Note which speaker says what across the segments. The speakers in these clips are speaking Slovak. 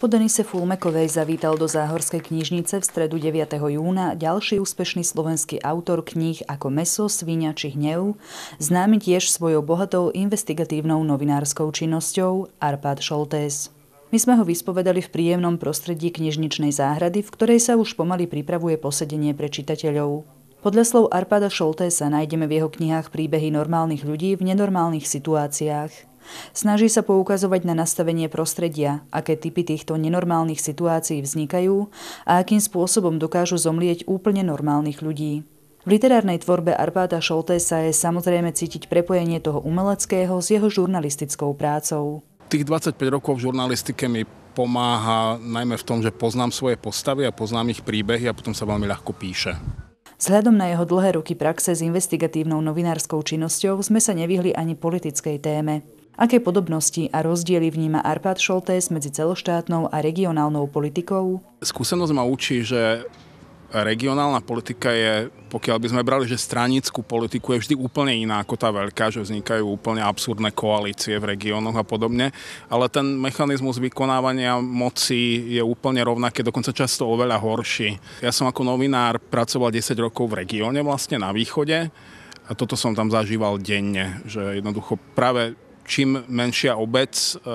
Speaker 1: Po Denise Fulmekovej zavítal do Záhorskej knižnice v stredu 9. júna ďalší úspešný slovenský autor kníh ako Mäso, sviňa či hnev, známy tiež svojou bohatou investigatívnou novinárskou činnosťou Arpád Šoltés. My sme ho vyspovedali v príjemnom prostredí knižničnej záhrady, v ktorej sa už pomaly pripravuje posedenie pre čitateľov. Podľa slov Arpáda Šoltésa nájdeme v jeho knihách príbehy normálnych ľudí v nenormálnych situáciách. Snaží sa poukazovať na nastavenie prostredia, aké typy týchto nenormálnych situácií vznikajú a akým spôsobom dokážu zomlieť úplne normálnych ľudí. V literárnej tvorbe Arpáda Šoltésa je samozrejme cítiť prepojenie toho umeleckého s jeho žurnalistickou prácou.
Speaker 2: Tých 25 rokov v žurnalistike mi pomáha najmä v tom, že poznám svoje postavy a poznám ich príbehy a potom sa veľmi ľahko píše.
Speaker 1: Vzhľadom na jeho dlhé roky praxe s investigatívnou novinárskou činnosťou sme sa nevyhli ani politickej téme. Aké podobnosti a rozdiely vníma Arpád Šoltés medzi celoštátnou a regionálnou politikou?
Speaker 2: Skúsenosť ma učí, že regionálna politika je, pokiaľ by sme brali, že stranícku politiku je vždy úplne iná ako tá veľká, že vznikajú úplne absurdné koalície v regiónoch a podobne, ale ten mechanizmus vykonávania moci je úplne rovnaký, dokonca často oveľa horší. Ja som ako novinár pracoval 10 rokov v regióne vlastne na východe a toto som tam zažíval denne, že jednoducho práve čím menšia obec,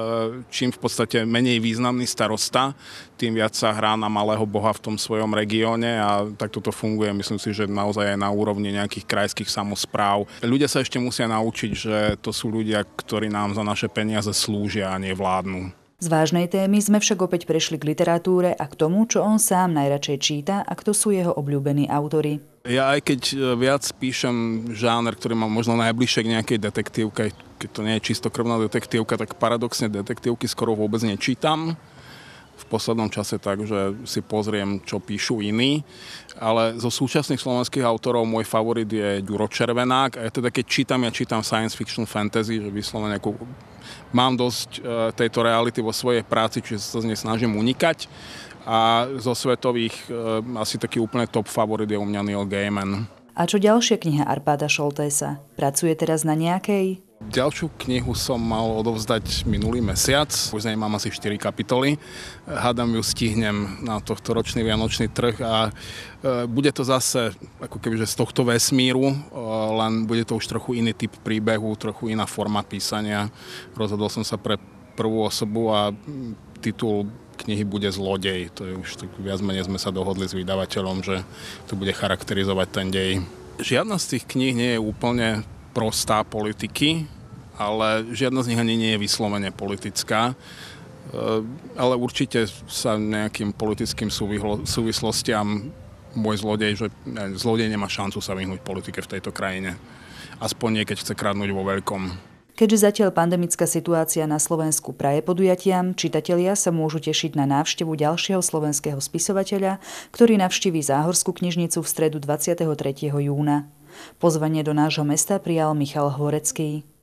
Speaker 2: čím v podstate menej významný starosta, tým viac sa hrá na malého boha v tom svojom regióne a tak toto funguje. Myslím si, že naozaj aj na úrovni nejakých krajských samospráv. Ľudia sa ešte musia naučiť, že to sú ľudia, ktorí nám za naše peniaze slúžia a nevládnu.
Speaker 1: Z vážnej témy sme však opäť prešli k literatúre a k tomu, čo on sám najradšej číta a kto sú jeho obľúbení autori.
Speaker 2: Ja aj keď viac píšem žáner, ktorý mám možno najbližšie k nejakej detektívke, keď to nie je čistokrvná detektívka, tak paradoxne detektívky skoro vôbec nečítam. V poslednom čase tak, že si pozriem, čo píšu iní. Ale zo súčasných slovenských autorov môj favorit je Ďuro Červenák. A ja teda keď ja čítam science fiction fantasy, že vyslovene mám dosť tejto reality vo svojej práci, čiže sa z nej snažím unikať. A zo svetových asi taký úplne top favorit je u mňa Neil Gaiman.
Speaker 1: A čo ďalšia kniha Arpáda Šoltésa? Pracuje teraz na nejakej?
Speaker 2: Ďalšiu knihu som mal odovzdať minulý mesiac. Už z nej mám asi 4 kapitoly. Hádam ju stihnem na tohto ročný vianočný trh a bude to zase ako keby že z tohto vesmíru, len bude to už trochu iný typ príbehu, trochu iná forma písania. Rozhodol som sa pre prvú osobu a titul knihy bude Zlodej. To je už tak viac menej sme sa dohodli s vydavateľom, že to bude charakterizovať ten dej. Žiadna z tých kníh nie je úplne prostá politiky, ale žiadna z nich ani nie je vyslovene politická. Ale určite sa nejakým politickým súvislostiam môj zlodej, že zlodej nemá šancu sa vyhnúť politike v tejto krajine. Aspoň nie, keď chce kradnúť vo veľkom.
Speaker 1: Keďže zatiaľ pandemická situácia na Slovensku praje podujatiam, čitatelia sa môžu tešiť na návštevu ďalšieho slovenského spisovateľa, ktorý navštíví Záhorskú knižnicu v stredu 23. júna. Pozvanie do nášho mesta prijal Michal Hvorecký.